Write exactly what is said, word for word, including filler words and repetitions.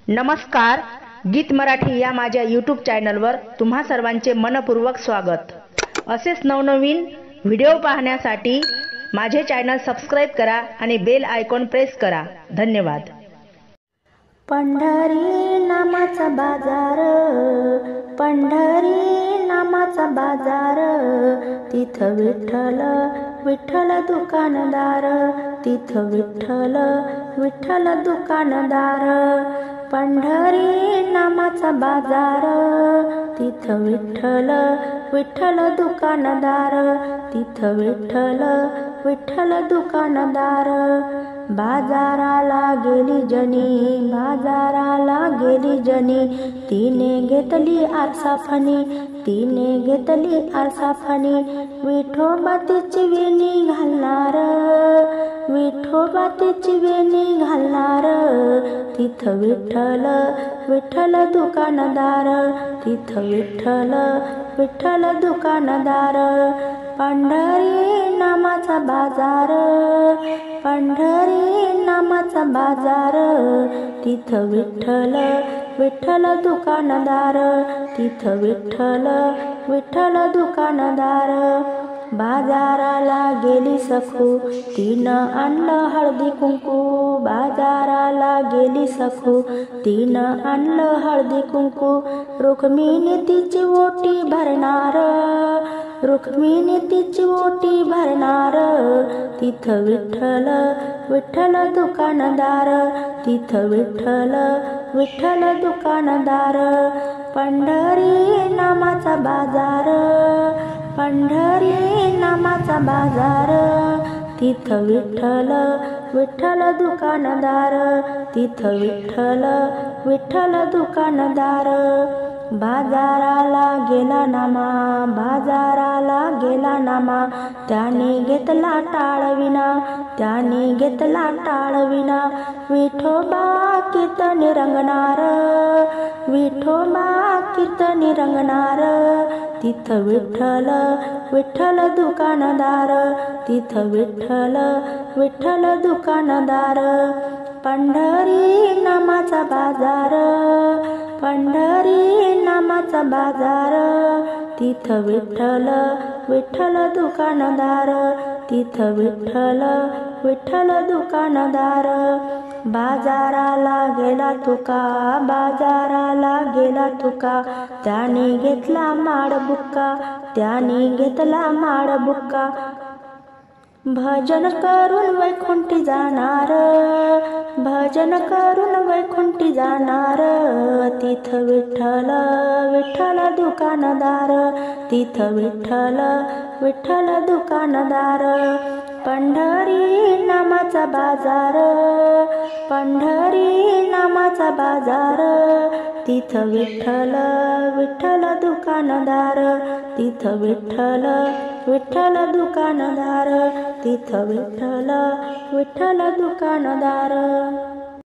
नमस्कार, गीत मराठी या माझ्या यूट्यूब चॅनलवर तुम्हा सर्वांचे मनपूर्वक स्वागत। असेच नवनवीन व्हिडिओ पाहण्यासाठी माझे चॅनल सबस्क्राइब करा आणि बेल आयकॉन प्रेस करा। धन्यवाद। पंढरी नामाचा बाजार, पंढरी नामाचा बाजार, तिथं विठ्ठल विठ्ठल दुकानदार, तिथं विठ्ठल विठ्ठल दुकानदार। पंढरी नामाचा बाजार, तिथं विठ्ठल विठ्ठल दुकानदार, तिथं विठ्ठल विठ्ठल दुकानदार। बाजाराला गेली जनी, बाजाराला गेली जनी, तिने घेतली आरसाफणी, तिने घेतली आरसाफणी। विठोबा तिची वेणी घालणार, विठोबा तिची वेणी घालणार, तिथं विठ्ठल विठ्ठल दुकानदार, तिथं विठ्ठल विठ्ठल दुकानदार। पंढरी नामाचा बाजार, पंढरी नामाचा बाजार, तिथं विठ्ठल विठ्ठल दुकानदार, तिथं विठ्ठल विठ्ठल दुकानदार। बाजाराला गेली सखू, तिनं आणलं हळदी कुंकू, बाजाराला गेली सखू, तिनं आणलं हळदी कुंकू। रुक्मिणी तिची ओटी भरणार, रुक्मिणी तिची ओटी भरणार, तिथं विठ्ठल विठ्ठल दुकानदार, तिथं विठ्ठल विठ्ठल दुकानदार। पंढरी नामाचा बाजार, पंढरी नामाचा बाजार, तिथं विठ्ठल विठ्ठल दुकानदार, तिथं विठ्ठल विठ्ठल दुकानदार। बाजाराला गेला नामा, बाजाराला गेला नामा, त्याने घेतला टाळविना, त्याने घेतला टाळविना। विठोबा कीर्तनी रंगणार, विठोबा कीर्तनी रंगणार, तिथं विठ्ठल विठ्ठल दुकानदार, तिथं विठ्ठल विठ्ठल दुकानदार। पंढरी नामाचा बाजार, पंढरी नामाचा बाजार, तिथं विठ्ठल विठ्ठल दुकानदार, तिथं विठ्ठल विठ्ठल दुकानदार। बाजाराला गेला तुका, बाजाराला गेला तुका, त्याने घेतला माडबुक्का, त्याने घेतला माडबुक्का। भजन करून वैकुंठी जाणार, भजन करून वैकुंठी जाणार, तिथं विठ्ठल विठ्ठल दुकानदार, तिथं विठ्ठल विठ्ठल दुकानदार। पंढरी नामाचा बाजार, पंढरी नामाचा बाजार, तिथं विठ्ठल विठ्ठल दुकानदार, तिथं विठ्ठल विठ्ठल दुकानदार, तिथं विठ्ठल विठ्ठल दुकानदार।